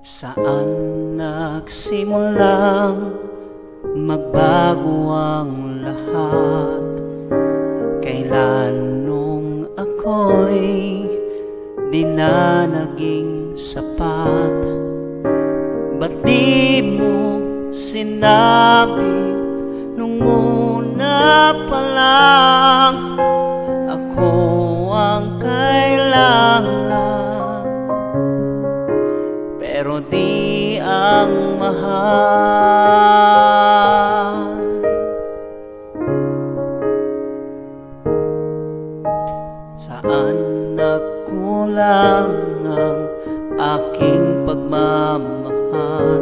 Saan nagsimulang magbago ang lahat? Kailan nung ako'y di na naging sapat? Ba't di mo sinabi nung una pa lang ako ang kailangan? Pero di ang mahal. Saan nagkulang ang aking pagmamahal?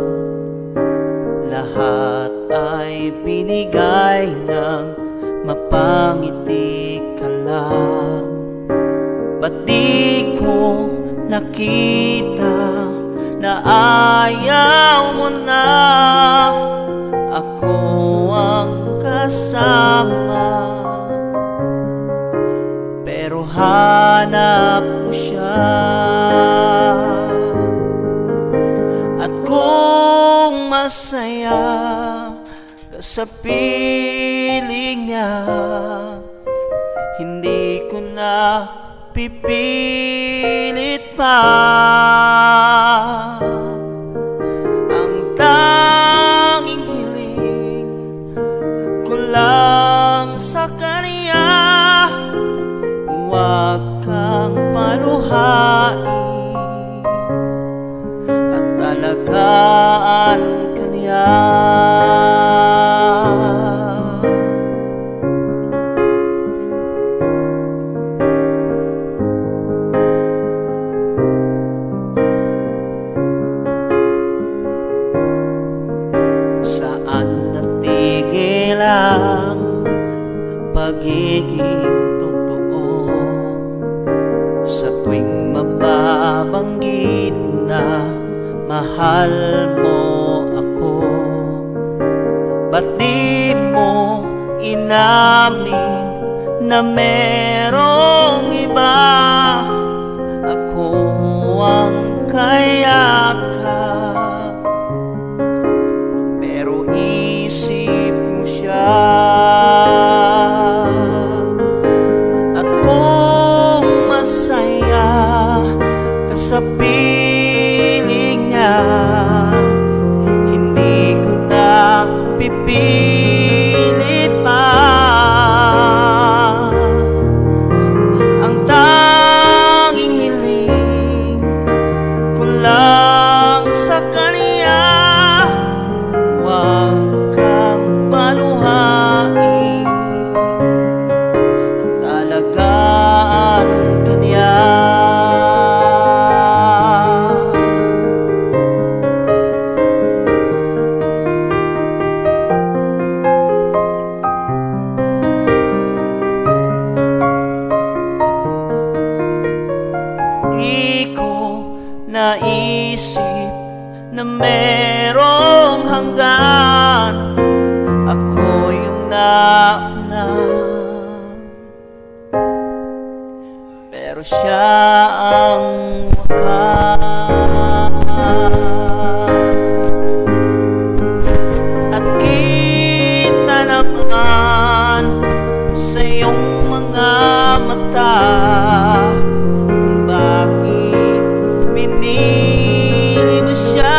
Lahat ay binigay ng mapangiti ka lang. Ba't di ko nakita na ayaw mo na ako ang kasama? Pero hanap mo siya, at kung masaya ka sa piling niya, hindi ko na pipilit pa. Ang tanging hiling ko lang sa kanya, huwag kang paluhain at alagaan ka niya. Ang pagiging totoo sa tuwing mababanggit na mahal mo ako? Ba't di mo inamin na merong iba? Ako ang kayakap, pero isip at kung masaya ka sa piling niya, hindi ko na pipilit pa. Ang tanging hiling ko lang sa kanya, huwag kang paluhain at alagaan ka niya. Di ko naisip na merong hanggan, ako yung nauna, pero siya ang wakas. At kita naman sa iyong mga mata kung bakit pinili mo siya.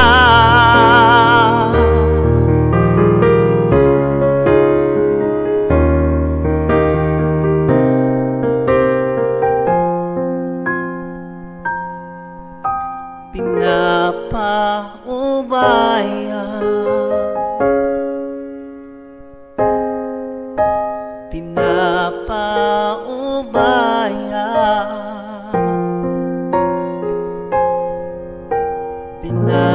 Pinapaubaya, pinapaubaya,